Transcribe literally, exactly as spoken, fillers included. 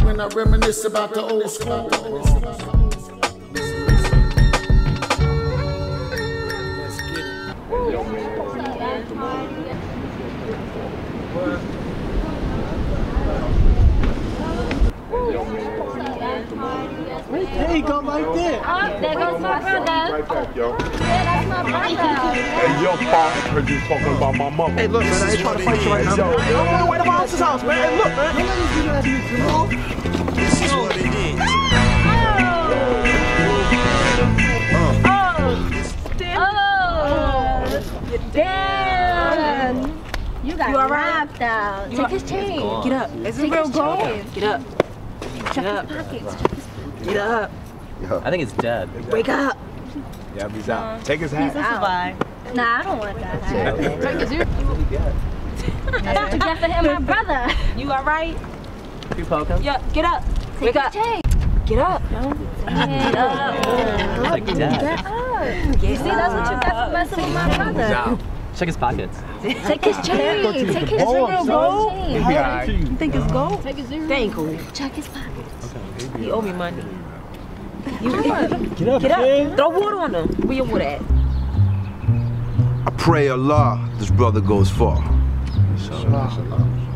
when I reminisce about the old school. There you go, right there. Oh, there goes my brother. Right back, yo. Yeah, that's my brother. Hey, yo, Pop, I heard you talking about my mama. Hey, look, man, I ain't trying to fight you right now. Yo, I don't want to wait at my house's house, man. Hey, look, man. This is what it is. Oh, damn. You got you robbed out. Take his chain. Get up. Is it real gold? Get up. Check his pockets. Check his pockets. Get up. I think it's dead. Wake up. Yeah, he's out. Take his hat. He's out. Nah, I don't want that hat. Take his ear. That's what you get for him, my brother. You alright? You poke him? Yeah, get up. Take Wake his up. chain. Get up. Get up. It's like dead. Get up. You see, that's what you got for messing with my brother. Check his pockets. Take his chain. Take his gold. chain. You think it's gold? Take his ear. That ain't cool. Check his pockets. He owe me money. You Get up, Get up. man. Throw water on him. Where your water at? I pray Allah this brother goes far. Inshallah.